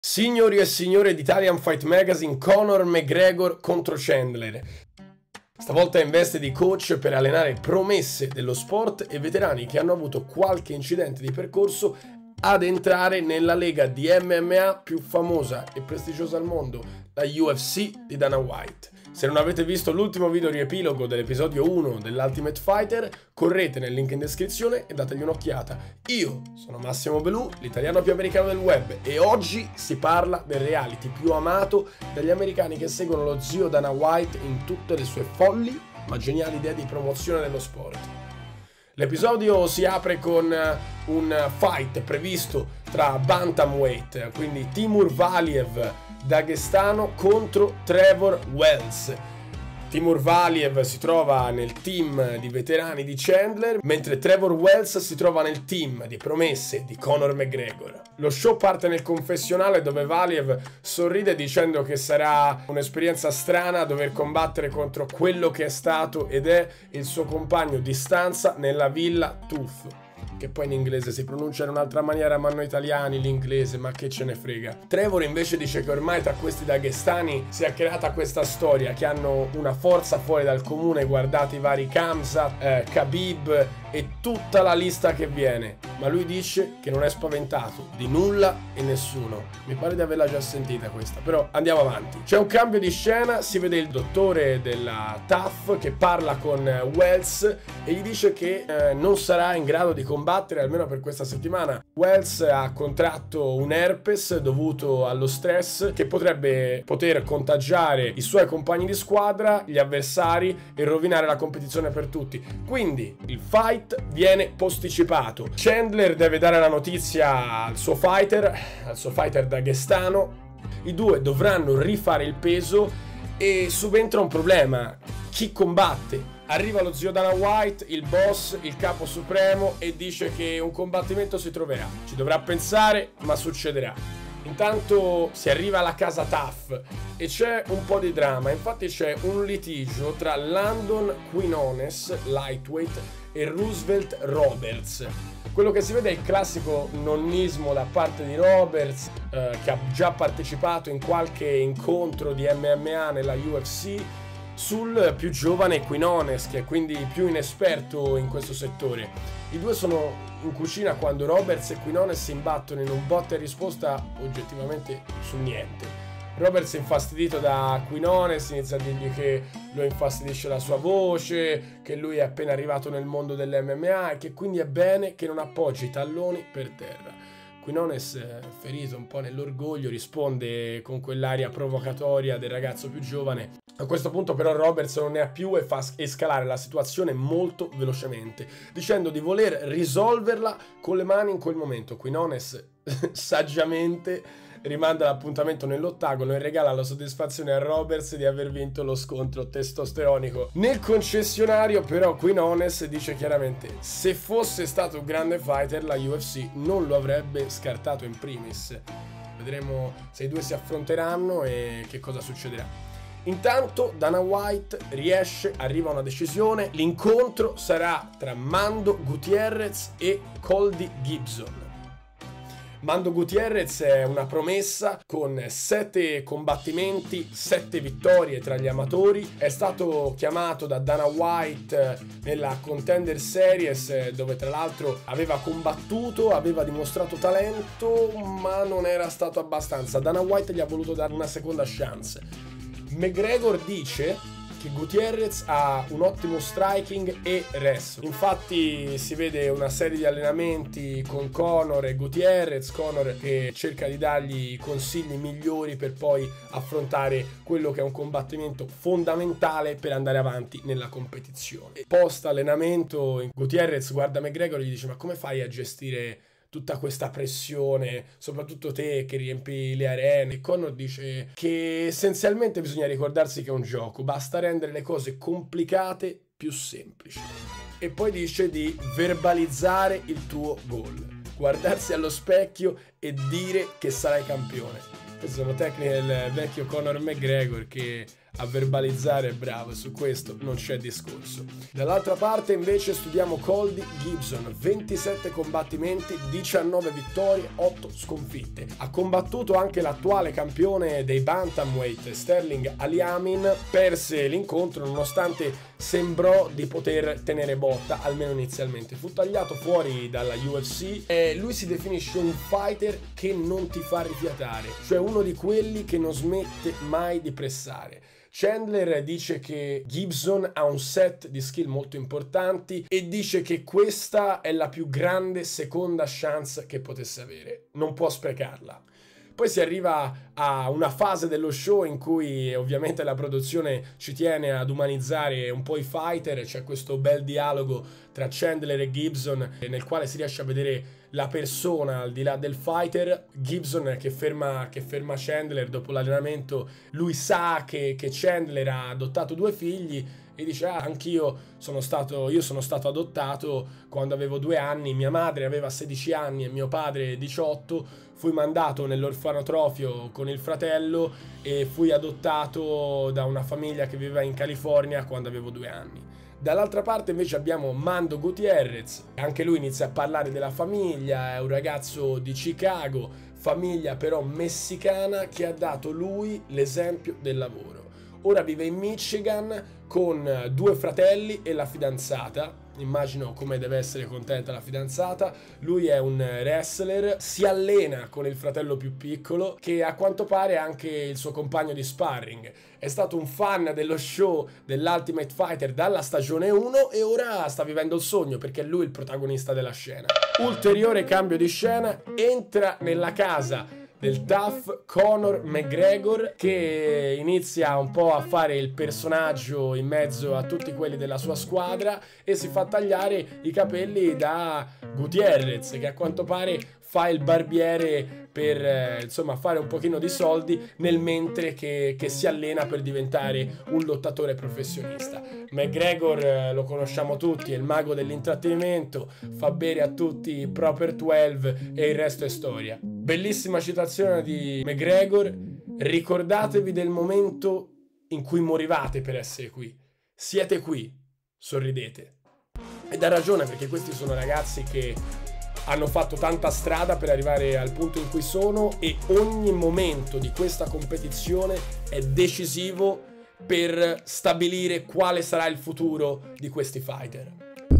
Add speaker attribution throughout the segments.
Speaker 1: Signori e signore di Italian Fight Magazine, Conor McGregor contro Chandler. Stavolta in veste di coach per allenare promesse dello sport e veterani che hanno avuto qualche incidente di percorso ad entrare nella lega di MMA più famosa e prestigiosa al mondo, la UFC di Dana White. Se non avete visto l'ultimo video riepilogo dell'episodio 1 dell'Ultimate Fighter, correte nel link in descrizione e dategli un'occhiata. Io sono Massimo Belù, l'italiano più americano del web, e oggi si parla del reality più amato dagli americani che seguono lo zio Dana White in tutte le sue folli ma geniali idee di promozione dello sport. L'episodio si apre con un fight previsto tra bantamweight, quindi Timur Valiev dagestano contro Trevor Wells. Timur Valiev si trova nel team di veterani di Chandler, mentre Trevor Wells si trova nel team di promesse di Conor McGregor. Lo show parte nel confessionale dove Valiev sorride dicendo che sarà un'esperienza strana dover combattere contro quello che è stato ed è il suo compagno di stanza nella villa Tuff, che poi in inglese si pronuncia in un'altra maniera, ma noi italiani l'inglese, ma che ce ne frega. Trevor invece dice che ormai tra questi daghestani si è creata questa storia, che hanno una forza fuori dal comune, guardate i vari Khamzat, Khabib e tutta la lista che viene, ma lui dice che non è spaventato di nulla e nessuno. Mi pare di averla già sentita questa, però andiamo avanti. C'è un cambio di scena, si vede il dottore della TAF che parla con Wells e gli dice che non sarà in grado di combattere almeno per questa settimana. Wells ha contratto un herpes dovuto allo stress che potrebbe poter contagiare i suoi compagni di squadra, gli avversari e rovinare la competizione per tutti. Quindi il fight viene posticipato. Chandler deve dare la notizia al suo fighter daghestano. I due dovranno rifare il peso e subentra un problema: chi combatte? Arriva lo zio Dana White, il boss, il capo supremo, e dice che un combattimento si troverà. Ci dovrà pensare, ma succederà. Intanto si arriva alla casa Tuff e c'è un po' di dramma. Infatti c'è un litigio tra Landon Quinones, lightweight, e Roosevelt Roberts. Quello che si vede è il classico nonnismo da parte di Roberts, che ha già partecipato in qualche incontro di MMA nella UFC, sul più giovane Quinones, che è quindi più inesperto in questo settore. I due sono in cucina quando Roberts e Quinones si imbattono in un botta e risposta oggettivamente su niente. Roberts è infastidito da Quinones, inizia a dirgli che lo infastidisce la sua voce, che lui è appena arrivato nel mondo dell'MMA e che quindi è bene che non appoggi i talloni per terra. Quinones, ferito un po' nell'orgoglio, risponde con quell'aria provocatoria del ragazzo più giovane. A questo punto però Roberts non ne ha più e fa escalare la situazione molto velocemente, dicendo di voler risolverla con le mani in quel momento. Quinones saggiamente rimanda l'appuntamento nell'ottagono e regala la soddisfazione a Roberts di aver vinto lo scontro testosteronico. Nel concessionario però Quinones dice chiaramente: se fosse stato un grande fighter la UFC non lo avrebbe scartato in primis. Vedremo se i due si affronteranno e che cosa succederà. Intanto Dana White arriva a una decisione. L'incontro sarà tra Mando Gutierrez e Colby Gibson. Mando Gutierrez è una promessa con 7 combattimenti, 7 vittorie tra gli amatori. È stato chiamato da Dana White nella Contender Series, dove tra l'altro aveva combattuto, aveva dimostrato talento, ma non era stato abbastanza. Dana White gli ha voluto dare una seconda chance. McGregor dice che Gutierrez ha un ottimo striking e wrestling. Infatti si vede una serie di allenamenti con Conor e Gutierrez, Conor che cerca di dargli consigli migliori per poi affrontare quello che è un combattimento fondamentale per andare avanti nella competizione. Post allenamento Gutierrez guarda McGregor e gli dice: ma come fai a gestire tutta questa pressione, soprattutto te che riempi le arene? E Conor dice che essenzialmente bisogna ricordarsi che è un gioco, basta rendere le cose complicate più semplici. E poi dice di verbalizzare il tuo goal, guardarsi allo specchio e dire che sarai campione. Queste sono tecniche del vecchio Conor McGregor, che a verbalizzare è bravo, su questo non c'è discorso. Dall'altra parte invece studiamo Colby Gibson, 27 combattimenti, 19 vittorie, 8 sconfitte. Ha combattuto anche l'attuale campione dei bantamweight Sterling Aliamin, perse l'incontro nonostante sembrò di poter tenere botta, almeno inizialmente. Fu tagliato fuori dalla UFC e lui si definisce un fighter che non ti fa rifiatare, cioè uno di quelli che non smette mai di pressare. Chandler dice che Gibson ha un set di skill molto importanti e dice che questa è la più grande seconda chance che potesse avere, non può sprecarla. Poi si arriva a una fase dello show in cui ovviamente la produzione ci tiene ad umanizzare un po' i fighter, c'è questo bel dialogo tra Chandler e Gibson nel quale si riesce a vedere la persona al di là del fighter. Gibson che ferma Chandler dopo l'allenamento, lui sa che Chandler ha adottato 2 figli e dice anch'io sono stato adottato quando avevo 2 anni, mia madre aveva 16 anni e mio padre 18, fui mandato nell'orfanotrofio con il fratello e fui adottato da una famiglia che viveva in California quando avevo 2 anni. Dall'altra parte invece abbiamo Mando Gutierrez, anche lui inizia a parlare della famiglia, è un ragazzo di Chicago, famiglia però messicana che ha dato lui l'esempio del lavoro. Ora vive in Michigan con 2 fratelli e la fidanzata, immagino come deve essere contenta la fidanzata. Lui è un wrestler, si allena con il fratello più piccolo che a quanto pare è anche il suo compagno di sparring. È stato un fan dello show dell'Ultimate Fighter dalla stagione 1 e ora sta vivendo il sogno perché è lui il protagonista della scena. Ulteriore cambio di scena, entra nella casa del tough Conor McGregor che inizia un po' a fare il personaggio in mezzo a tutti quelli della sua squadra e si fa tagliare i capelli da Gutierrez che a quanto pare fa il barbiere per insomma fare un pochino di soldi nel mentre che si allena per diventare un lottatore professionista. McGregor lo conosciamo tutti, è il mago dell'intrattenimento, fa bere a tutti Proper 12 e il resto è storia. Bellissima citazione di McGregor: ricordatevi del momento in cui morivate per essere qui, siete qui, sorridete. Ed ha ragione, perché questi sono ragazzi che hanno fatto tanta strada per arrivare al punto in cui sono e ogni momento di questa competizione è decisivo per stabilire quale sarà il futuro di questi fighter.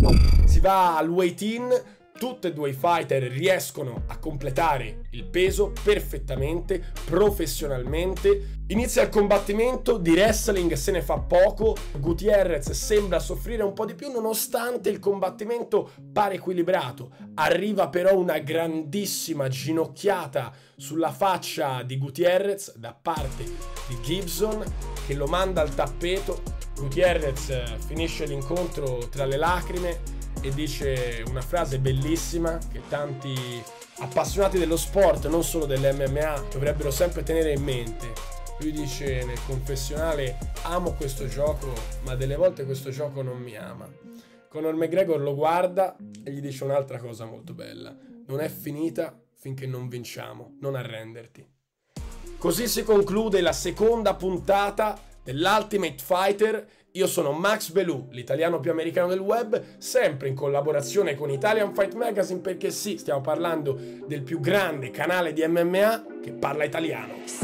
Speaker 1: Si va al weigh-in, tutti e 2 i fighter riescono a completare il peso perfettamente, professionalmente. Inizia il combattimento, di wrestling se ne fa poco, Gutierrez sembra soffrire un po' di più nonostante il combattimento pare equilibrato. Arriva però una grandissima ginocchiata sulla faccia di Gutierrez da parte di Gibson che lo manda al tappeto. Gutierrez finisce l'incontro tra le lacrime e dice una frase bellissima che tanti appassionati dello sport, non solo dell'MMA, dovrebbero sempre tenere in mente. Lui dice nel confessionale: amo questo gioco, ma delle volte questo gioco non mi ama. Conor McGregor lo guarda e gli dice un'altra cosa molto bella: non è finita finché non vinciamo, non arrenderti. Così si conclude la seconda puntata dell'Ultimate Fighter. Io sono Max Belù, l'italiano più americano del web, sempre in collaborazione con Italian Fight Magazine, perché sì, stiamo parlando del più grande canale di MMA che parla italiano.